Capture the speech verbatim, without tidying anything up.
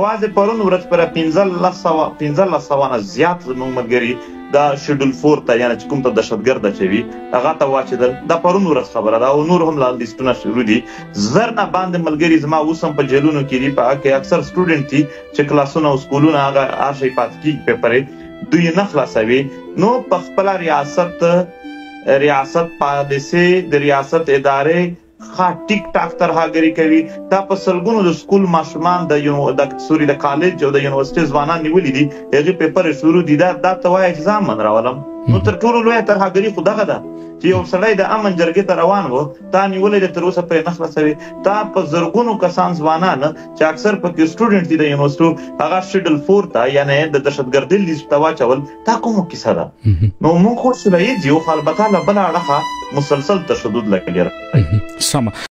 یوازې پرون ورځ پر پنځلس سوه پنځلس سوه نه زیات زموږ ملګري دا شیډول فور ته یعنې چې کوم ته دهشتګرد اچوي هغه ته واچېدل. دا پرون ورځ خبره ده او نور هم لا لیستونه شروع دي. زر نه باندې ملګري زما اوس هم په جیلونو کې دي، په هغه کې اکثر سټوډنټ دي چې کلاسونه او سکولونه هغه هر شی پاتې کېږي پیپرې دوی نه خلاصوي. نو په خپله ریاست ریاست پالیسي د ریاست ادارې ښه ټیک ټاک ترهګري کوي. دا په سلګونو د سکول ماشومان د سوري د کالج او د یونیورسټۍ ځوانان نیولي دي، هغې پیپر یې شروع دي. دا دا ته وایه چې ځان من راولم. نو تر ټولو لویه ترهګري خو دغه ده چې یو سړی د امن جرګې ته روان و، تا نیولی دی تر اوسه پرې نه خلاصوي. تا په زرګونو کسان ځوانان چې اکثر پکې سټوډنټ دي د یونیورسټو هغه شیډول فور ته یعنې د دهشتګردۍ لیست ته واچول. دا کومه کیسه ده؟ نو موږ خو سوله ییز یو، خو البته له بله اړخه مسلسل تشدد لګلي. سمه